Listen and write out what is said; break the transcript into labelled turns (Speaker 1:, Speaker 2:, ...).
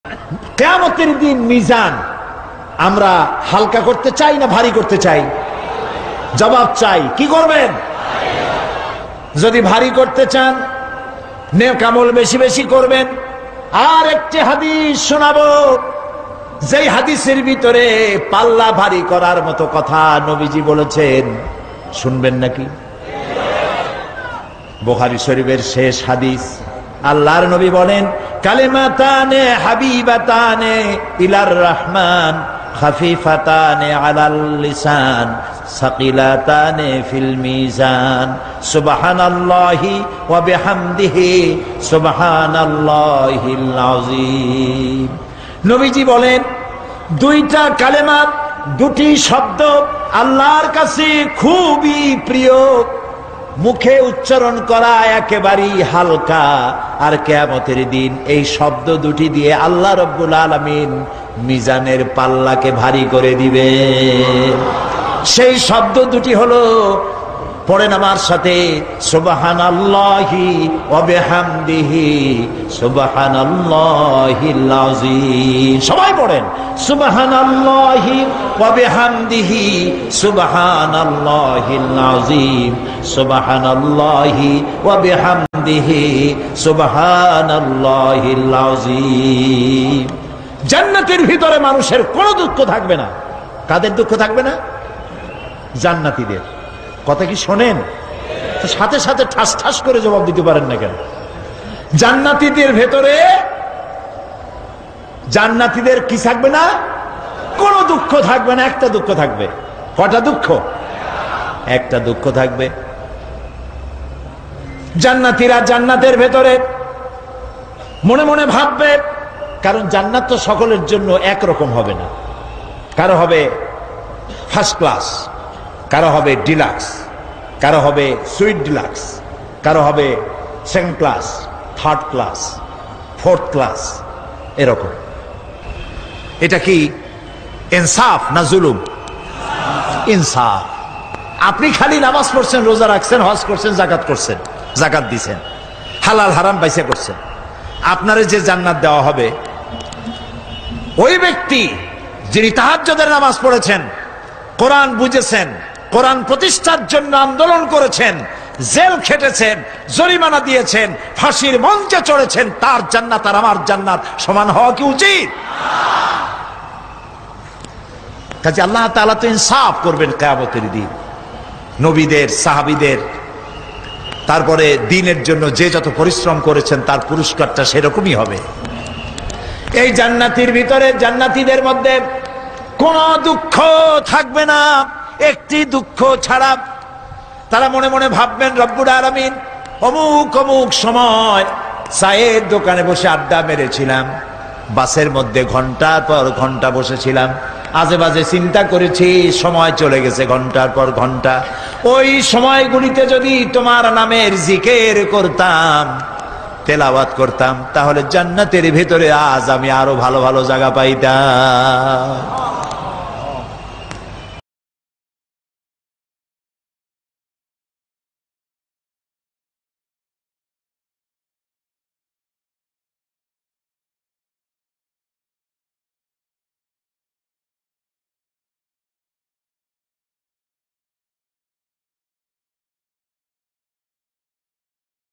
Speaker 1: কিয়ামতের দিন মিজান আমরা হালকা করতে চাই না ভারী করতে চাই? জবাব চাই। কি করবেন? যদি ভারী করতে চান নেক আমল বেশি বেশি করবেন। আর একটি হাদিস শোনাবো, যেই হাদিসের ভিতরে পাল্লা ভারী করার মতো কথা নবীজি বলেছেন, শুনবেন নাকি? বুখারী শরীফের শেষ হাদিস। আল্লাহর নবী বলেন, কালিমাতানে হাবিবাতানে ইলার রহমান খাফিফাতানে আলাল লিসান সাকিলাতানে ফিল মিজান সুবহানাল্লাহি ওয়া বিহামদিহি সুবহানাল্লাহিল আযীম। নবীজি বলেন, দুইটা কালেমা, দুটি শব্দ আল্লাহর কাছে খুবই প্রিয়, মুখে উচ্চারণ করা একেবারেই হালকা। আর কিয়ামতের দিন এই শব্দ দুটি দিয়ে আল্লাহ রাব্বুল আলামিন মিজানের পাল্লাকে ভারী করে দিবে। সেই শব্দ দুটি হলো, পড়েন আমার সাথে, সুবহানাল্লাহি ওয়া বিহামদিহি সুবহানাল্লাহিল আযীম। সবাই পড়েন, সুবহানাল্লাহি ওয়া বিহামদিহি সুবহানাল্লাহিল আযীম সুবহানাল্লাহি ওয়া বিহামদিহি সুবহানাল্লাহিল আযীম। জান্নাতের ভিতরে মানুষের কোনো দুঃখ থাকবে না। কাদের দুঃখ থাকবে না? জান্নাতীদের। কথা কি শোনেন? সাথে সাথে ঠাস ঠাস করে জবাব দিতে পারেন না কেন? জান্নাতীদের ভেতরে, জান্নাতীদের কি থাকবে না? কোনো দুঃখ থাকবে না। একটা দুঃখ থাকবে। কটা দুঃখ? একটা দুঃখ থাকবে। জান্নাতীরা জান্নাতের ভেতরে মনে মনে ভাববে, কারণ জান্নাত তো সকলের জন্য একরকম হবে না। কারো হবে ফার্স্ট ক্লাস, কারো হবে ডিলাক্স, কারো হবে সুইট ডিলাক্স, কারো হবে second class, third class, fourth class, এরকম। এটা কি ইনসাফ না জুলুম? ইনসাফ। আপনি খালি নামাজ পড়ছেন, রোজা রাখছেন, হজ করছেন, জাকাত করছেন, জাকাত দিছেন, হালাল হারাম বাইসা করছেন, আপনারে যে জান্নাত দেওয়া হবে, ওই ব্যক্তি যিনি তাহাজ্জুদের নামাজ পড়েছেন, কোরআন বুঝেছেন, কোরআন প্রতিষ্ঠার জন্য আন্দোলন করেছেন, জেল খেটেছেন, জরিমানা দিয়েছেন, ফাঁসির মঞ্চে চড়েছেন, তার জান্নাত আর আমার জান্নাত সমান হওয়া কি উচিত? কাজে আল্লাহ তাআলা তো ইনসাফ করবেন কিয়ামতের দিন। নবীদের, সাহাবীদের, তারপরে দ্বীনের জন্য যে যত পরিশ্রম করেছেন তার পুরস্কারটা সেরকমই হবে। এই জান্নাতের ভিতরে, জান্নাতীদের মধ্যে কোনো দুঃখ থাকবে না, একটি দুঃখ ছাড়া। তারা মনে মনে ভাববেন, রব্বুল আলামিন, অমুক অমুক সময় চায়ের দোকানে বসে আড্ডা মেরেছিলাম, বাসের মধ্যে ঘন্টার পর ঘন্টা বসেছিলাম, আজে বাজে চিন্তা করেছি, সময় চলে গেছে ঘন্টার পর ঘন্টা। ওই সময়গুলিতে যদি তোমার নামের জিকির করতাম, তেলাওয়াত করতাম, তাহলে জান্নাতের ভিতরে আজ আমি আরো ভালো ভালো জায়গা পাইতাম।